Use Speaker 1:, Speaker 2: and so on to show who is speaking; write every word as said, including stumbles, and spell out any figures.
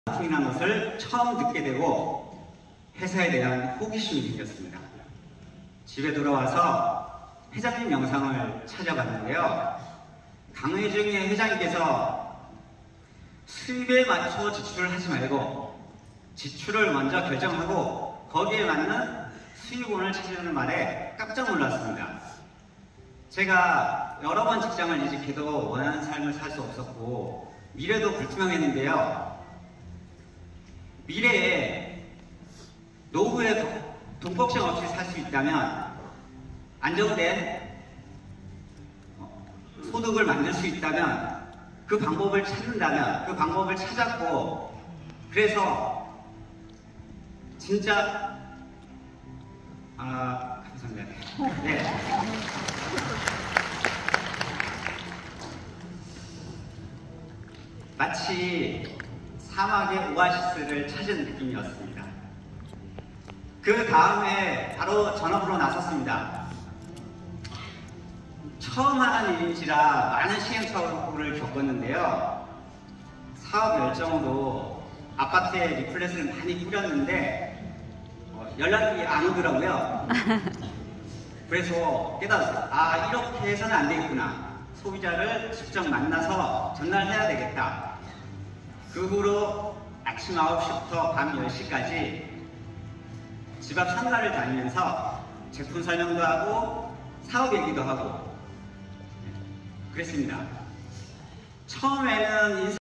Speaker 1: 마케팅이라는 것을 처음 듣게 되고 회사에 대한 호기심이 생겼습니다. 집에 돌아와서 회장님 영상을 찾아봤는데요. 강회중의 회장님께서 수입에 맞춰 지출을 하지 말고 지출을 먼저 결정하고 거기에 맞는 수익원을 찾으려는 말에 깜짝 놀랐습니다. 제가 여러 번 직장을 이직해도 원하는 삶을 살 수 없었고 미래도 불투명했는데요. 미래에 노후에 돈 걱정 없이 살 수 있다면, 안정된 소득을 만들 수 있다면, 그 방법을 찾는다면 그 방법을 찾았고, 그래서 진짜 아 감사합니다. 네. 마치 사막의 오아시스를 찾은 느낌이었습니다. 그 다음에 바로 전업으로 나섰습니다. 처음 하는 일인지라 많은 시행착오를 겪었는데요. 사업 열정으로 아파트에 리플렛을 많이 뿌렸는데 어, 연락이 안 오더라고요. 그래서 깨달았어요. 아, 이렇게 해서는 안 되겠구나. 소비자를 직접 만나서 전달해야 되겠다. 그 후로 아침 아홉 시부터 밤 열 시까지 집 앞 상가를 다니면서 제품 설명도 하고 사업 얘기도 하고 그랬습니다. 처음에는 인사